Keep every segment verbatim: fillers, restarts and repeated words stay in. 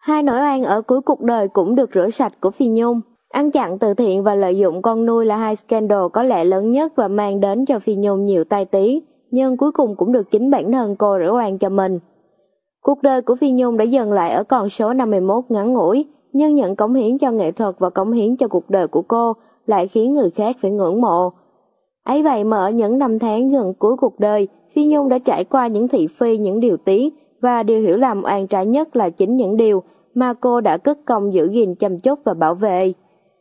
Hai nỗi oan ở cuối cuộc đời cũng được rửa sạch của Phi Nhung. Ăn chặn từ thiện và lợi dụng con nuôi là hai scandal có lẽ lớn nhất và mang đến cho Phi Nhung nhiều tai tiếng, nhưng cuối cùng cũng được chính bản thân cô rửa oan cho mình. Cuộc đời của Phi Nhung đã dừng lại ở con số năm mươi mốt ngắn ngủi, nhưng những cống hiến cho nghệ thuật và cống hiến cho cuộc đời của cô lại khiến người khác phải ngưỡng mộ. Ấy vậy mà ở những năm tháng gần cuối cuộc đời, Phi Nhung đã trải qua những thị phi, những điều tiếng, và điều hiểu lầm oan trái nhất là chính những điều mà cô đã cất công giữ gìn, chăm chút và bảo vệ.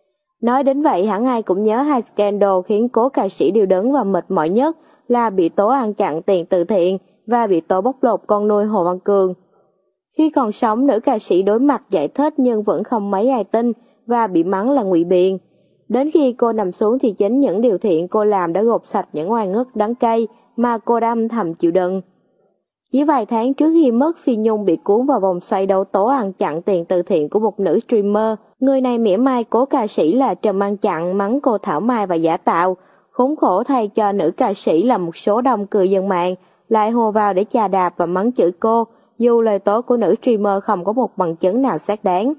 Nói đến vậy, hẳn ai cũng nhớ hai scandal khiến cố ca sĩ điêu đứng và mệt mỏi nhất là bị tố ăn chặn tiền từ thiện và bị tố bóc lột con nuôi Hồ Văn Cường. Khi còn sống, nữ ca sĩ đối mặt giải thích nhưng vẫn không mấy ai tin và bị mắng là ngụy biện. Đến khi cô nằm xuống thì chính những điều thiện cô làm đã gột sạch những oan ức đắng cay mà cô đã âm thầm chịu đựng. Chỉ vài tháng trước khi mất, Phi Nhung bị cuốn vào vòng xoay đấu tố ăn chặn tiền từ thiện của một nữ streamer. Người này mỉa mai cố ca sĩ là Trầm ăn chặn, mắng cô thảo mai và giả tạo. Khốn khổ thay cho nữ ca sĩ là một số đông cư dân mạng lại hô vào để chà đạp và mắng chửi cô, dù lời tố của nữ streamer không có một bằng chứng nào xác đáng.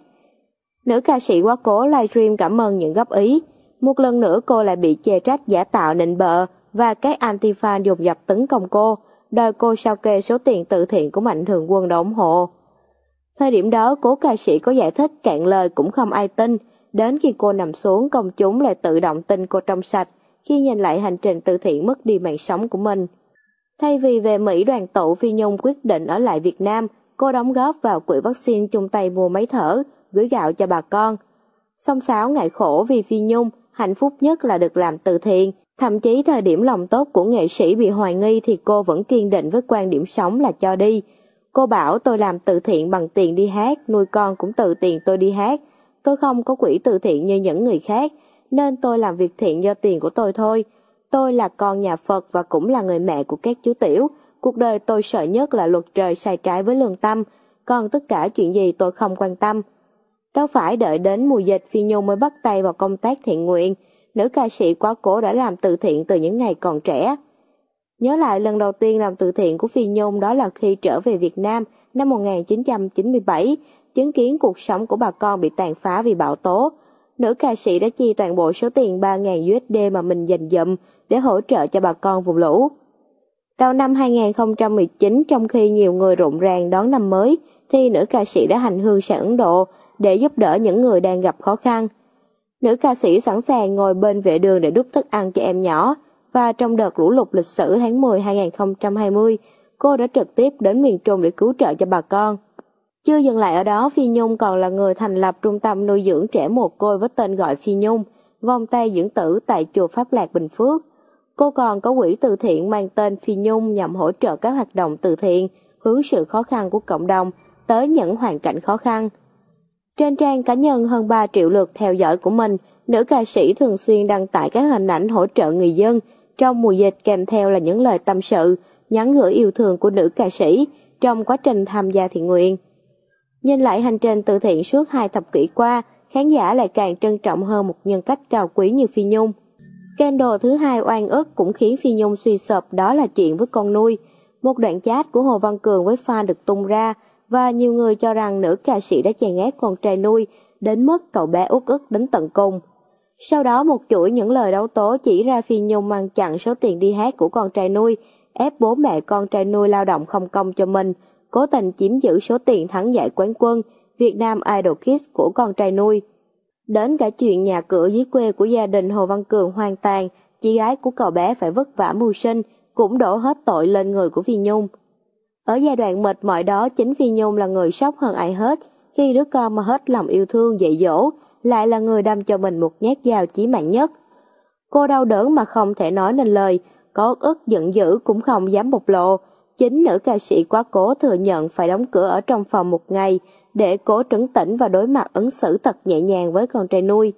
Nữ ca sĩ quá cố livestream cảm ơn những góp ý. Một lần nữa cô lại bị chê trách giả tạo, nịnh bợ và các anti-fan dồn dập tấn công cô, đòi cô sao kê số tiền từ thiện của Mạnh Thường Quân đã ủng hộ. Thời điểm đó, cố ca sĩ có giải thích cạn lời cũng không ai tin. Đến khi cô nằm xuống, công chúng lại tự động tin cô trong sạch khi nhìn lại hành trình từ thiện mất đi mạng sống của mình. Thay vì về Mỹ đoàn tụ, Phi Nhung quyết định ở lại Việt Nam. Cô đóng góp vào quỹ vaccine, chung tay mua máy thở, gửi gạo cho bà con. Song sáo ngại khổ vì Phi Nhung, hạnh phúc nhất là được làm từ thiện. Thậm chí thời điểm lòng tốt của nghệ sĩ bị hoài nghi thì cô vẫn kiên định với quan điểm sống là cho đi. Cô bảo tôi làm từ thiện bằng tiền đi hát, nuôi con cũng từ tiền tôi đi hát. Tôi không có quỹ từ thiện như những người khác, nên tôi làm việc thiện do tiền của tôi thôi. Tôi là con nhà Phật và cũng là người mẹ của các chú tiểu. Cuộc đời tôi sợ nhất là luật trời sai trái với lương tâm, còn tất cả chuyện gì tôi không quan tâm. Đâu phải đợi đến mùa dịch Phi Nhung mới bắt tay vào công tác thiện nguyện. Nữ ca sĩ quá cố đã làm từ thiện từ những ngày còn trẻ. Nhớ lại lần đầu tiên làm từ thiện của Phi Nhung đó là khi trở về Việt Nam năm một nghìn chín trăm chín mươi bảy, chứng kiến cuộc sống của bà con bị tàn phá vì bão tố. Nữ ca sĩ đã chi toàn bộ số tiền ba nghìn đô la mà mình dành dụm để hỗ trợ cho bà con vùng lũ. Đầu năm hai nghìn không trăm mười chín, trong khi nhiều người rộn ràng đón năm mới, thì nữ ca sĩ đã hành hương sang Ấn Độ để giúp đỡ những người đang gặp khó khăn. Nữ ca sĩ sẵn sàng ngồi bên vệ đường để đút thức ăn cho em nhỏ, và trong đợt lũ lụt lịch sử tháng mười hai nghìn không trăm hai mươi, cô đã trực tiếp đến miền Trung để cứu trợ cho bà con. Chưa dừng lại ở đó, Phi Nhung còn là người thành lập trung tâm nuôi dưỡng trẻ mồ côi với tên gọi Phi Nhung, vòng tay dưỡng tử tại chùa Pháp Lạc, Bình Phước. Cô còn có quỹ từ thiện mang tên Phi Nhung nhằm hỗ trợ các hoạt động từ thiện, hướng sự khó khăn của cộng đồng tới những hoàn cảnh khó khăn. Trên trang cá nhân hơn ba triệu lượt theo dõi của mình, nữ ca sĩ thường xuyên đăng tải các hình ảnh hỗ trợ người dân trong mùa dịch, kèm theo là những lời tâm sự, nhắn gửi yêu thương của nữ ca sĩ trong quá trình tham gia thiện nguyện. Nhìn lại hành trình từ thiện suốt hai thập kỷ qua, khán giả lại càng trân trọng hơn một nhân cách cao quý như Phi Nhung. Scandal thứ hai oan ức cũng khiến Phi Nhung suy sụp, đó là chuyện với con nuôi. Một đoạn chat của Hồ Văn Cường với fan được tung ra, và nhiều người cho rằng nữ ca sĩ đã chèn ép con trai nuôi đến mức cậu bé uất ức đến tận cùng. Sau đó một chuỗi những lời đấu tố chỉ ra Phi Nhung mang chặn số tiền đi hát của con trai nuôi, ép bố mẹ con trai nuôi lao động không công cho mình, cố tình chiếm giữ số tiền thắng giải quán quân Việt Nam Idol Kids của con trai nuôi. Đến cả chuyện nhà cửa dưới quê của gia đình Hồ Văn Cường hoang tàn, chị gái của cậu bé phải vất vả mưu sinh, cũng đổ hết tội lên người của Phi Nhung. Ở giai đoạn mệt mỏi đó, chính Phi Nhung là người sốc hơn ai hết, khi đứa con mà hết lòng yêu thương dạy dỗ, lại là người đâm cho mình một nhát dao chí mạng nhất. Cô đau đớn mà không thể nói nên lời, có uất ức giận dữ cũng không dám bộc lộ. Chính nữ ca sĩ quá cố thừa nhận phải đóng cửa ở trong phòng một ngày để cố trấn tĩnh và đối mặt ứng xử thật nhẹ nhàng với con trai nuôi.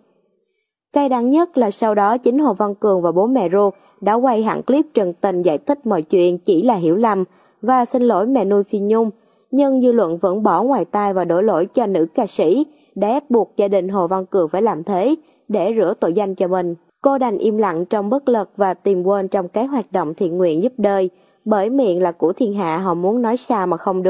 Cay đắng nhất là sau đó chính Hồ Văn Cường và bố mẹ ruột đã quay hẳn clip trần tình giải thích mọi chuyện chỉ là hiểu lầm và xin lỗi mẹ nuôi Phi Nhung, nhưng dư luận vẫn bỏ ngoài tai và đổ lỗi cho nữ ca sĩ, đã ép buộc gia đình Hồ Văn Cường phải làm thế để rửa tội danh cho mình. Cô đành im lặng trong bất lực và tìm quên trong các hoạt động thiện nguyện giúp đời, bởi miệng là của thiên hạ, họ muốn nói sao mà không được.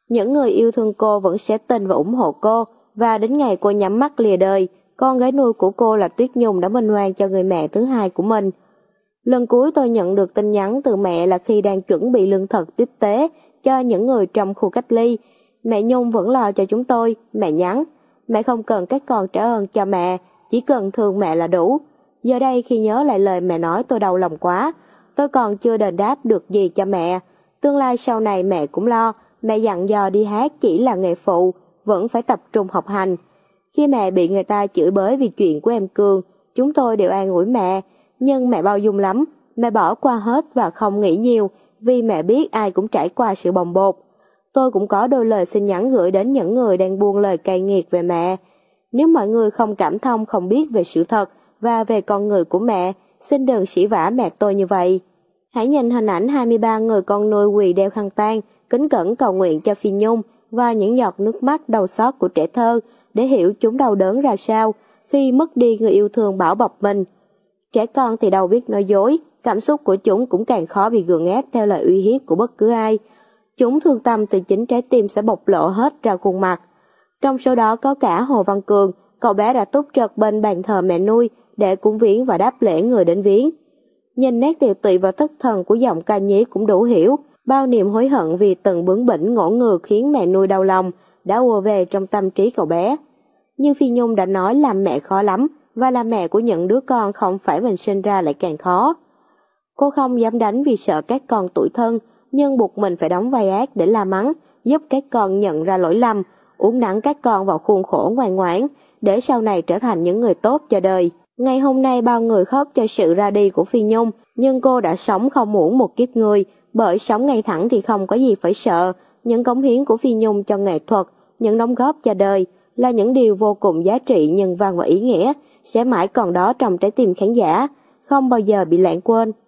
Những người yêu thương cô vẫn sẽ tin và ủng hộ cô, và đến ngày cô nhắm mắt lìa đời, con gái nuôi của cô là Tuyết Nhung đã minh oan cho người mẹ thứ hai của mình. Lần cuối tôi nhận được tin nhắn từ mẹ là khi đang chuẩn bị lương thực tiếp tế cho những người trong khu cách ly. Mẹ Nhung vẫn lo cho chúng tôi, mẹ nhắn. Mẹ không cần các con trả ơn cho mẹ, chỉ cần thương mẹ là đủ. Giờ đây khi nhớ lại lời mẹ nói tôi đau lòng quá. Tôi còn chưa đền đáp được gì cho mẹ. Tương lai sau này mẹ cũng lo, mẹ dặn dò đi hát chỉ là nghề phụ, vẫn phải tập trung học hành. Khi mẹ bị người ta chửi bới vì chuyện của em Cường, chúng tôi đều an ủi mẹ, nhưng mẹ bao dung lắm, mẹ bỏ qua hết và không nghĩ nhiều, vì mẹ biết ai cũng trải qua sự bồng bột. Tôi cũng có đôi lời xin nhắn gửi đến những người đang buông lời cay nghiệt về mẹ. Nếu mọi người không cảm thông, không biết về sự thật và về con người của mẹ, xin đừng sỉ vả mẹ tôi như vậy. Hãy nhìn hình ảnh hai mươi ba người con nuôi quỳ đeo khăn tang, kính cẩn cầu nguyện cho Phi Nhung và những giọt nước mắt đau xót của trẻ thơ để hiểu chúng đau đớn ra sao khi mất đi người yêu thương bảo bọc mình. Trẻ con thì đâu biết nói dối, cảm xúc của chúng cũng càng khó bị gượng ép theo lời uy hiếp của bất cứ ai. Chúng thương tâm từ chính trái tim sẽ bộc lộ hết ra khuôn mặt. Trong số đó có cả Hồ Văn Cường, cậu bé đã túc trực bên bàn thờ mẹ nuôi để cúng viếng và đáp lễ người đến viếng. Nhìn nét tiều tụy và thất thần của giọng ca nhí cũng đủ hiểu bao niềm hối hận vì từng bướng bỉnh ngỗ ngược khiến mẹ nuôi đau lòng đã ùa về trong tâm trí cậu bé. Nhưng Phi Nhung đã nói làm mẹ khó lắm, và làm mẹ của những đứa con không phải mình sinh ra lại càng khó. Cô không dám đánh vì sợ các con tủi thân, nhưng buộc mình phải đóng vai ác để la mắng, giúp các con nhận ra lỗi lầm, uốn nắn các con vào khuôn khổ ngoan ngoãn, để sau này trở thành những người tốt cho đời. Ngày hôm nay bao người khóc cho sự ra đi của Phi Nhung, nhưng cô đã sống không uổng một kiếp người, bởi sống ngay thẳng thì không có gì phải sợ. Những cống hiến của Phi Nhung cho nghệ thuật, những đóng góp cho đời là những điều vô cùng giá trị, nhân văn và ý nghĩa, sẽ mãi còn đó trong trái tim khán giả, không bao giờ bị lãng quên.